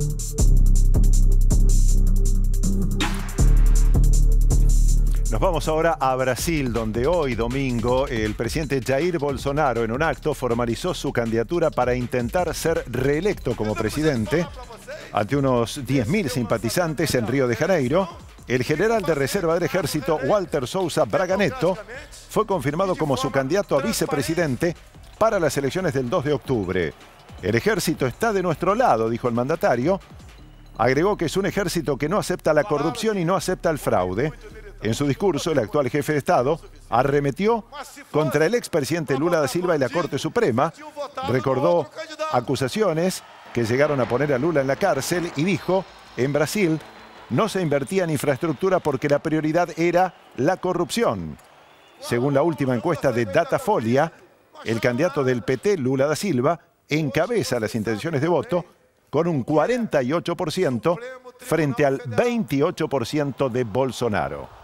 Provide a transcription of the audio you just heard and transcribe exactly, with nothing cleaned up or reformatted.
Nos vamos ahora a Brasil, donde hoy, domingo, el presidente Jair Bolsonaro, en un acto, formalizó su candidatura para intentar ser reelecto como presidente. Ante unos diez mil simpatizantes en Río de Janeiro, el general de reserva del ejército, Walter Souza Braga Neto, fue confirmado como su candidato a vicepresidente para las elecciones del dos de octubre. El ejército está de nuestro lado, dijo el mandatario. Agregó que es un ejército que no acepta la corrupción y no acepta el fraude. En su discurso, el actual jefe de Estado arremetió contra el expresidente Lula da Silva y la Corte Suprema, recordó acusaciones que llegaron a poner a Lula en la cárcel y dijo, en Brasil no se invertía en infraestructura porque la prioridad era la corrupción. Según la última encuesta de Datafolha, el candidato del P T, Lula da Silva, encabeza las intenciones de voto con un cuarenta y ocho por ciento frente al veintiocho por ciento de Bolsonaro.